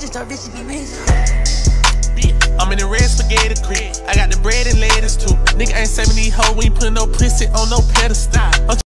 just thought Richie be rich. I'm in the red spaghetti creek. I got the bread and lettuce too. Nigga ain't saving these hoes. We ain't putting no pussy on no pedestal.